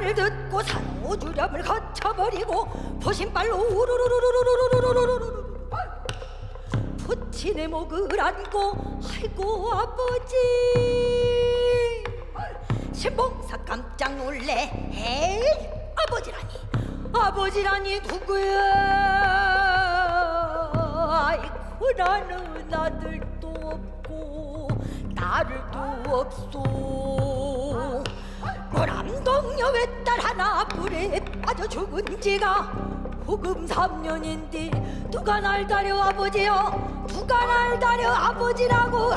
말을 듣고 산호주렴을 거쳐버리고 포신발로 우르르르르르르르르르르르 부친의 목을 안고 아이고 아버지. 신봉사 깜짝 놀래. 에이 아버지라니 누구야? 아이고 나는 아들도 없고 딸도 없소. 고남동녀 외딸 하나 불에 빠져 죽은 지가 후금 3년인데 누가 날 다려 아버지여, 누가 날 다려 아버지라고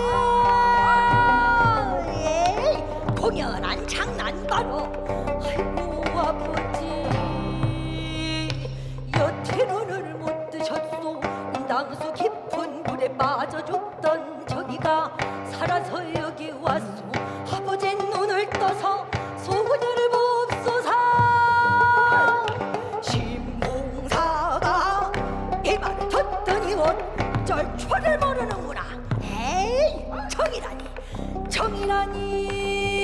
해. 공연한 장난 바로. 아이고 아버지 여태 눈을 못 뜨셨소. 인당수 깊은 물에 빠져 죽던 저기가 살아서 여기 왔소. 아버지 눈을 떠서 소녀를 봅소서. 신봉사가 이 말을 듣더니 어쩔 줄을 모르는구나. 에이 정이라니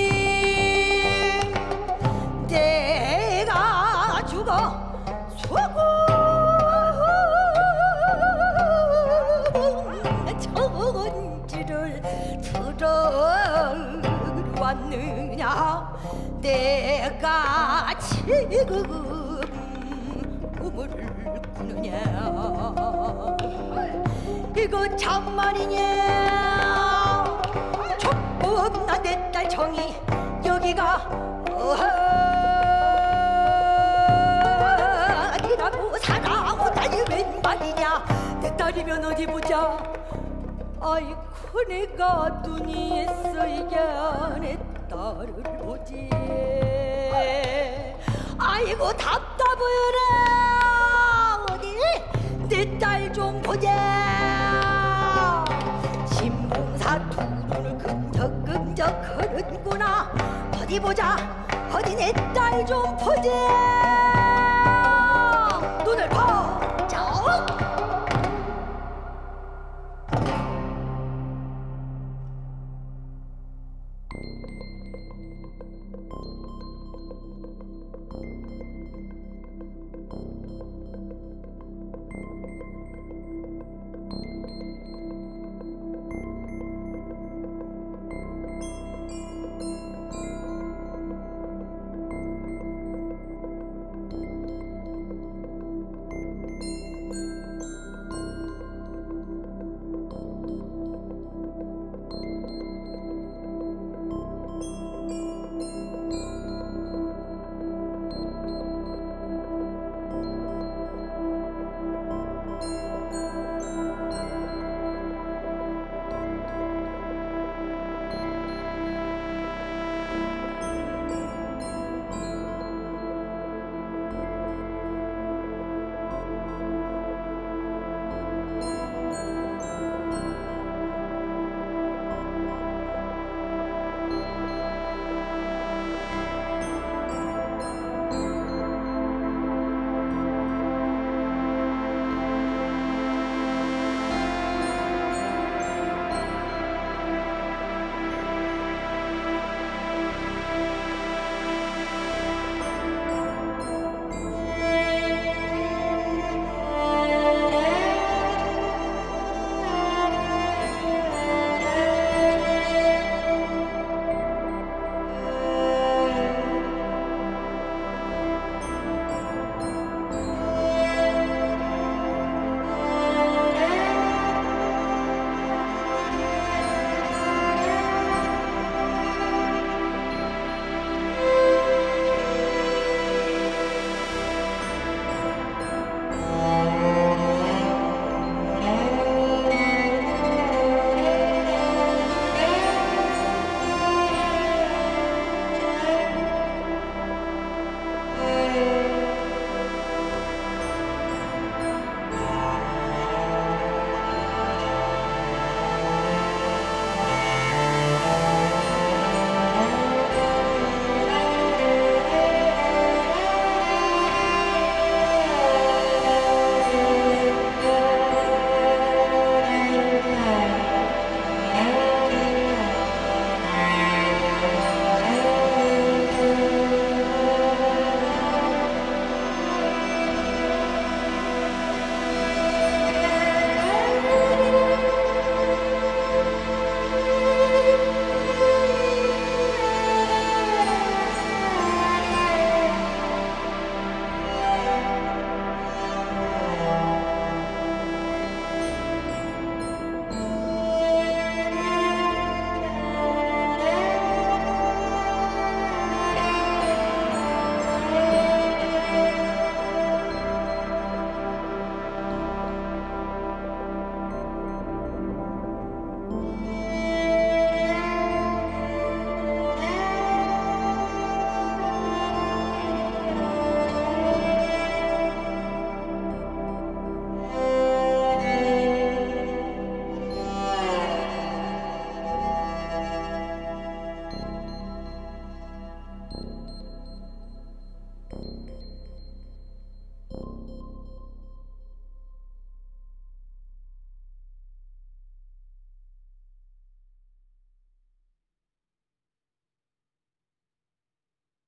내가 죽어 저건지를 들어왔느냐. 내가 지금 꿈을 꾸느냐. 이거 참말이냐. 족보 없나 내 딸 정이 여기가 어디라고 살아오다니 웬 말이냐. 내 딸이면 어디 보자. 아이고 내가 눈이 있어야 내 딸을 보지. 아이고 답답해라. 어디 내 딸 좀 보자. 신봉사 두 눈을 끈적끈적 흐르는구나. 어디 보자. 어디 내 딸 좀 보자. 눈을 보자.